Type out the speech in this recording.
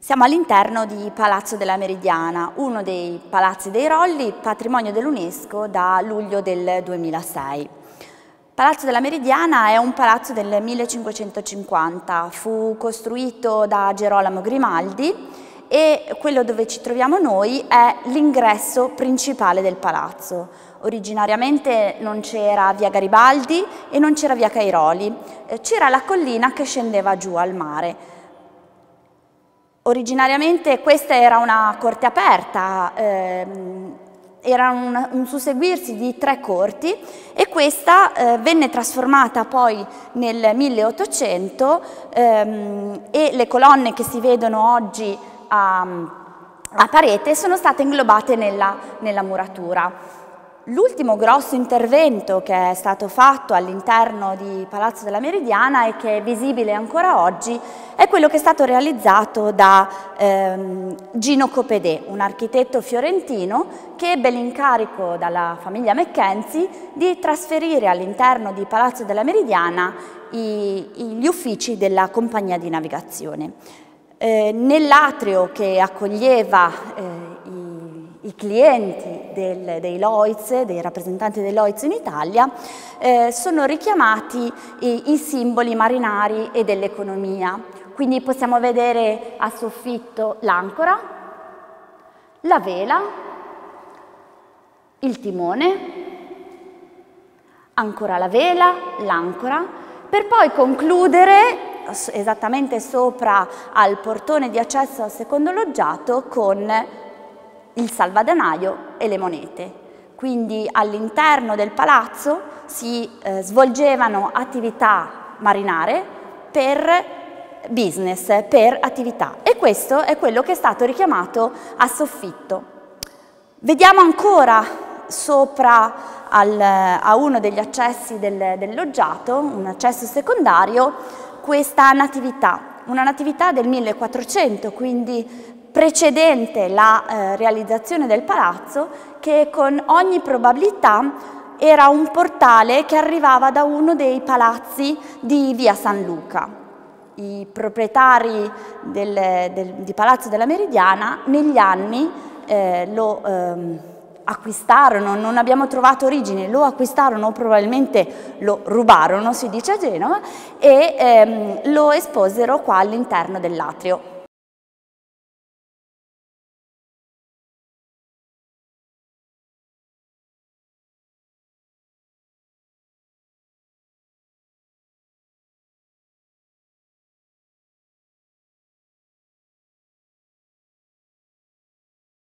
Siamo all'interno di Palazzo della Meridiana, uno dei palazzi dei Rolli, patrimonio dell'UNESCO da luglio del 2006. Palazzo della Meridiana è un palazzo del 1550, fu costruito da Gerolamo Grimaldi e quello dove ci troviamo noi è l'ingresso principale del palazzo. Originariamente non c'era via Garibaldi e non c'era via Cairoli, c'era la collina che scendeva giù al mare. Originariamente questa era una corte aperta, era un susseguirsi di 3 corti e questa venne trasformata poi nel 1800 e le colonne che si vedono oggi a parete sono state inglobate nella muratura. L'ultimo grosso intervento che è stato fatto all'interno di Palazzo della Meridiana e che è visibile ancora oggi è quello che è stato realizzato da Gino Copedè, un architetto fiorentino che ebbe l'incarico dalla famiglia Mackenzie di trasferire all'interno di Palazzo della Meridiana gli uffici della compagnia di navigazione. Nell'atrio che accoglieva i clienti dei Lloyds, dei rappresentanti dei Lloyds in Italia, sono richiamati i simboli marinari e dell'economia. Quindi possiamo vedere a soffitto l'ancora, la vela, il timone, ancora la vela, l'ancora, per poi concludere esattamente sopra al portone di accesso al secondo loggiato con il salvadanaio e le monete. Quindi all'interno del palazzo si svolgevano attività marinare per business, per attività, e questo è quello che è stato richiamato a soffitto. Vediamo ancora sopra a uno degli accessi del loggiato, un accesso secondario, questa natività, una natività del 1400, quindi precedente la realizzazione del palazzo, che con ogni probabilità era un portale che arrivava da uno dei palazzi di via San Luca. I proprietari di Palazzo della Meridiana negli anni lo acquistarono, non abbiamo trovato origini, lo acquistarono o probabilmente lo rubarono, si dice a Genova, e lo esposero qua all'interno dell'atrio.